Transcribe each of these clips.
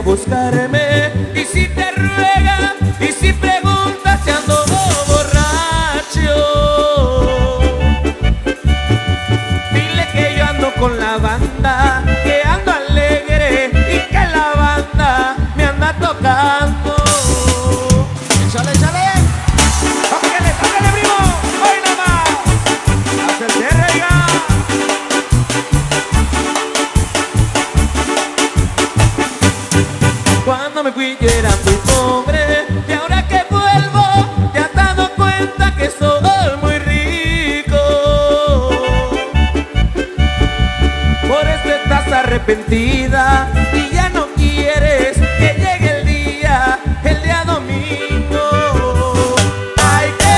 buscarme. Y si te ruega, y si preguntas si ando borracho, dile que yo ando con la banda, que ando alegre y que la banda me anda tocando. Échale, échale. ¡Tóquele, tóquele, primo! ¡Hoy nomás! ¡Haz el cierre, ya! Cuando me fui yo era muy pobre, y ahora que vuelvo te has dado cuenta que soy muy rico. Por eso estás arrepentida y ya no quieres que llegue el día domingo. ¡Ay, qué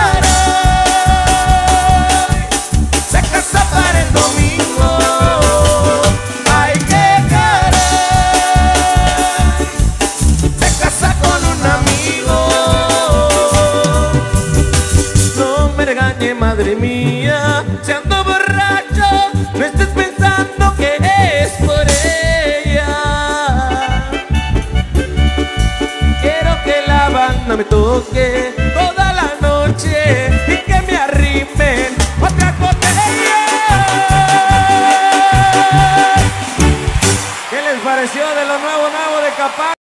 caray! Se casa para el domingo. ¡Ay, qué caray! Se casa con un amigo. No me regañe, madre mía, si ando borracho, no estés pensando que es por ella. Quiero que la banda me toque toda la noche y que me arrimen otra botella. ¿Qué les pareció de lo nuevo de Capaz?